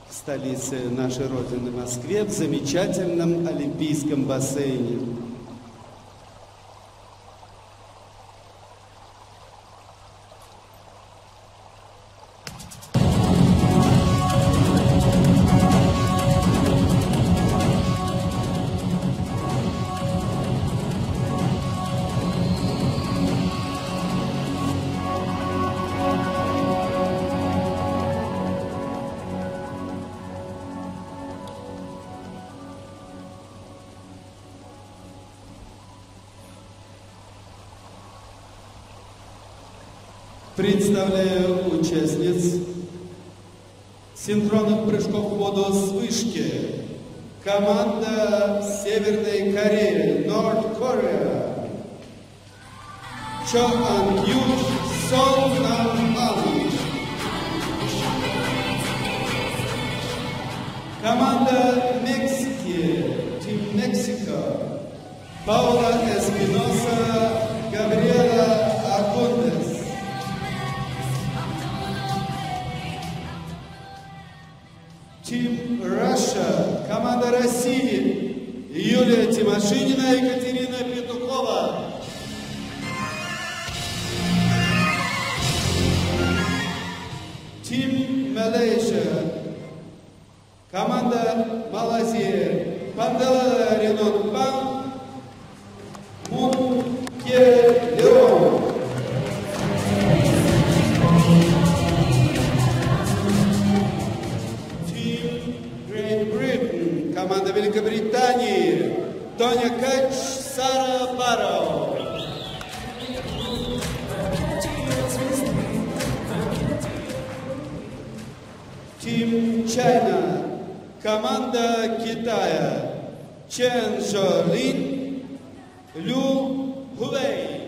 в столице нашей Родины, Москве, в замечательном Олимпийском бассейне. Представляю участниц синхронных прыжков в воду с вышки. Команда Северной Кореи, North Korea. Cho An-kyu, Song Nam-an. Команда Мексики, Team Mexico. Paula Espinosa, Gabriela Acundes. Team Russia, команда России, Юлия Тимошинина, Екатерина Петухова. Team Malaysia, команда Малайзии, Пандала Ренон Пан, Мун Ке Леон. Команда Великобритании, Тоня Кач, Сара Барроу. Team China, команда Китая, Чен Жолин, Лю Хулей.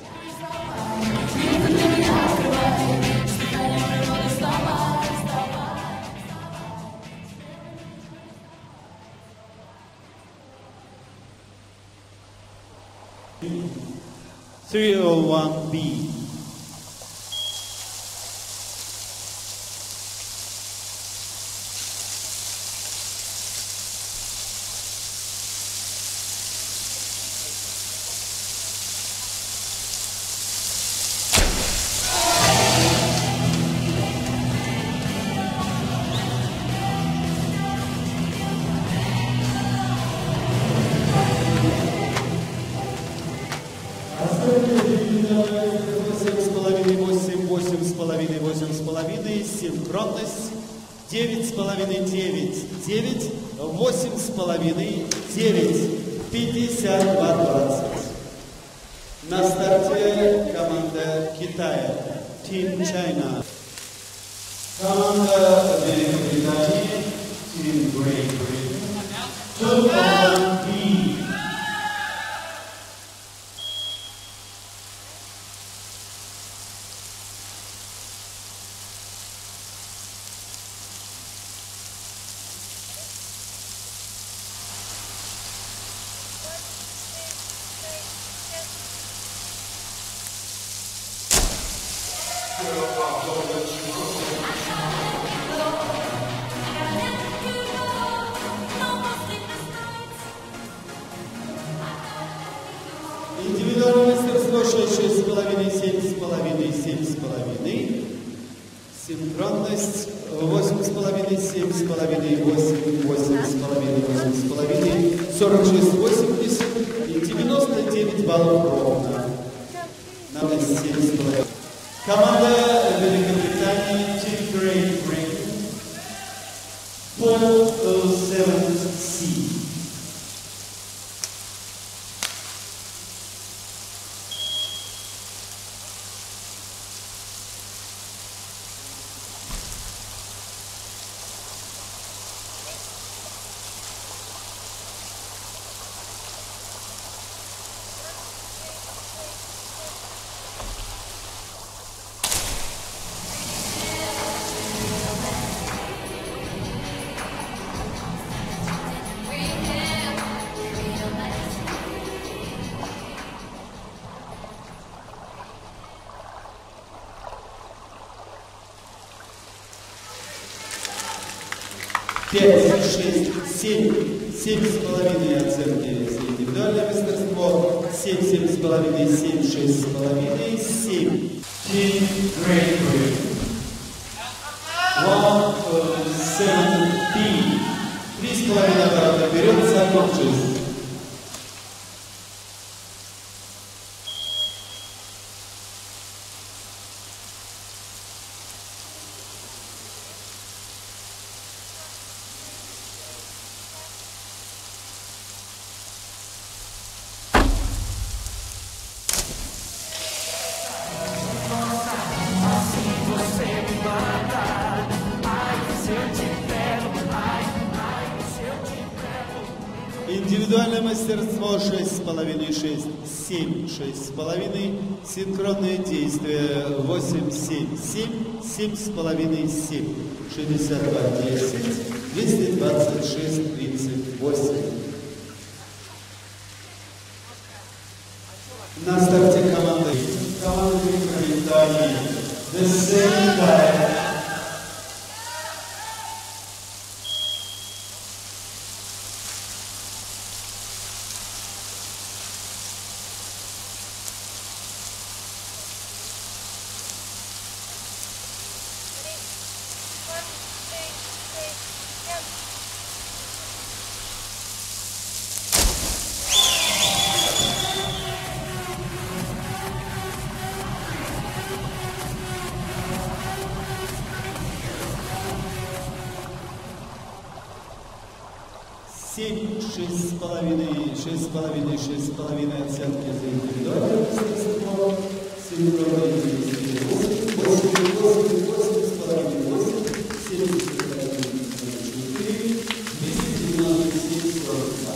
(301B). Синхронность 9,5, 9, 9, 8,5, 9, 52-20. На старте команда Китая, Team China. Команда Великобритании, Team Great Britain, 201B. Индивидуальное мастерство 6,5, 7,5, 7,5. Синхронность 8,5, 7,5, 8, 8,5, 8,5, 46, 80 и 99 баллов ровно. Надо 7,5. Команда Великобритании, Team Great Britain, 407C. 5, 6, 7, 7,5 оценки за индивидуальное мастерство, 7, 7,5, 7, 6,5, 7. Team Great Britain. 1,7B. 3,5 оборота вперед, закончилось. Индивидуальное мастерство 6,5, 6, 7, 6,5. Синхронные действия 8, 7, 7, 7,5, 7. 62, 10, 226, 38. На старте команды Великобритании. The same time. Семь, 6,5, 6,5, 6,5 оценки за индивидуальное мастерство. Синхронные действия 8, 8, 8, 8,5, 8, 7, 4, 297, 42.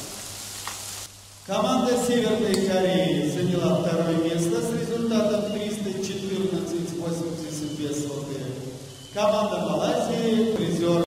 Команда Северной Кореи заняла второе место с результатом 314,82. Команда Малайзии призер.